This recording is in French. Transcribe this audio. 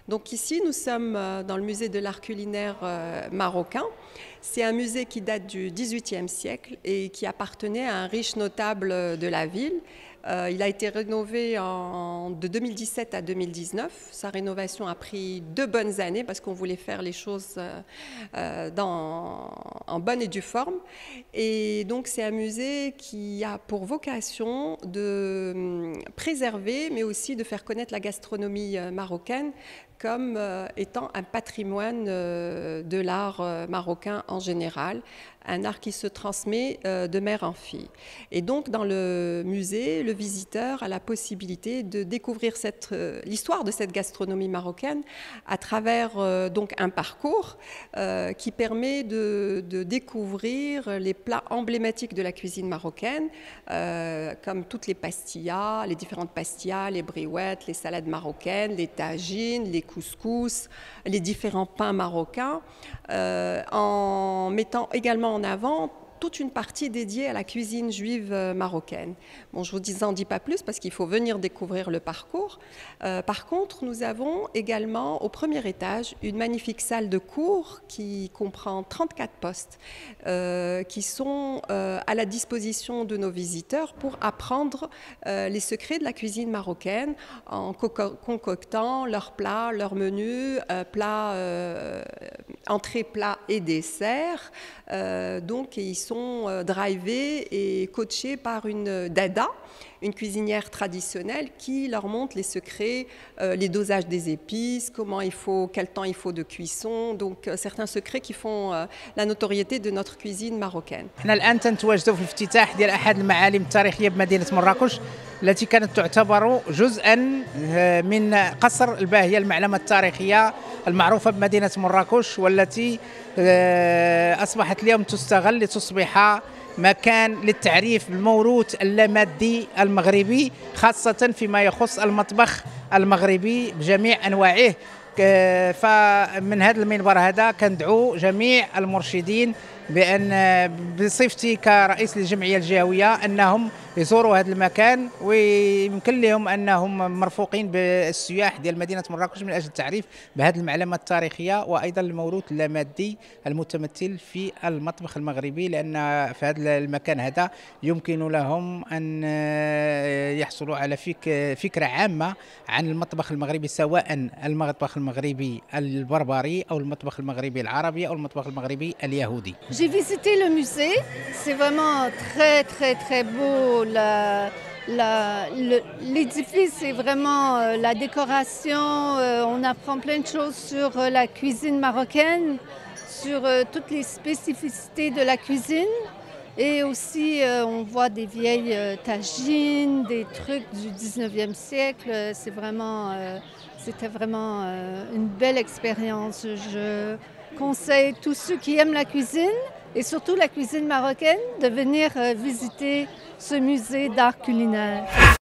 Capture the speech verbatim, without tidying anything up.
Donc ici, nous sommes dans le musée de l'art culinaire marocain. C'est un musée qui date du dix-huitième siècle et qui appartenait à un riche notable de la ville. Euh, il a été rénové en, de deux mille dix-sept à deux mille dix-neuf. Sa rénovation a pris deux bonnes années parce qu'on voulait faire les choses euh, dans, en bonne et due forme. Et donc c'est un musée qui a pour vocation de préserver, mais aussi de faire connaître la gastronomie marocaine comme euh, étant un patrimoine euh, de l'art euh, marocain en général, un art qui se transmet euh, de mère en fille. Et donc dans le musée, le visiteur a la possibilité de découvrir euh, l'histoire de cette gastronomie marocaine à travers euh, donc un parcours euh, qui permet de, de découvrir les plats emblématiques de la cuisine marocaine, euh, comme toutes les pastillas, les différentes pastillas, les briouettes, les salades marocaines, les tagines, les couscous, les différents pains marocains, euh, en mettant également en avant toute une partie dédiée à la cuisine juive marocaine. Bon, je vous en dis pas plus parce qu'il faut venir découvrir le parcours. Euh, par contre, nous avons également au premier étage une magnifique salle de cours qui comprend trente-quatre postes euh, qui sont euh, à la disposition de nos visiteurs pour apprendre euh, les secrets de la cuisine marocaine en co concoctant leurs plats, leurs menus, euh, plats, euh, entrées, plats et desserts. Euh, donc, ils sont drivés et coachés par une dada, une cuisinière traditionnelle qui leur montre les secrets, euh, les dosages des épices, comment il faut, quel temps il faut de cuisson, donc euh, certains secrets qui font euh, la notoriété de notre cuisine marocaine. احنا الآن تنتواجدوا في الافتتاح ديال أحد المعالم التاريخية بمدينة مراكش التي كانت تعتبر جزءا من قصر الباهية المعلمة التاريخية المعروفة بمدينة مراكش والتي أصبحت اليوم تستغل لتصبح مكان للتعريف بالموروث اللامادي المغربي خاصة فيما يخص المطبخ المغربي بجميع أنواعه. فمن هذا المنبر هذا كندعو جميع المرشدين بأن بصفتي كرئيس للجمعية الجهوية أنهم يزوروا هذا المكان ويمكن لهم أنهم مرفوقين بالسياح ديال مدينة مراكش من أجل التعريف بهذه المعلمة التاريخية وأيضا الموروث اللامادي المتمثل في المطبخ المغربي، لأن في هذا المكان هذا يمكن لهم أن يحصلوا على فكرة عامة عن المطبخ المغربي، سواء المطبخ المغربي البربري أو المطبخ المغربي العربي أو المطبخ المغربي اليهودي. J'ai visité le musée, c'est vraiment très très très beau. L'édifice est vraiment euh, la décoration, euh, on apprend plein de choses sur euh, la cuisine marocaine, sur euh, toutes les spécificités de la cuisine et aussi euh, on voit des vieilles euh, tagines, des trucs du dix-neuvième siècle. C'est vraiment, euh, c'était vraiment euh, une belle expérience. Je conseille tous ceux qui aiment la cuisine et surtout la cuisine marocaine de venir visiter ce musée d'art culinaire.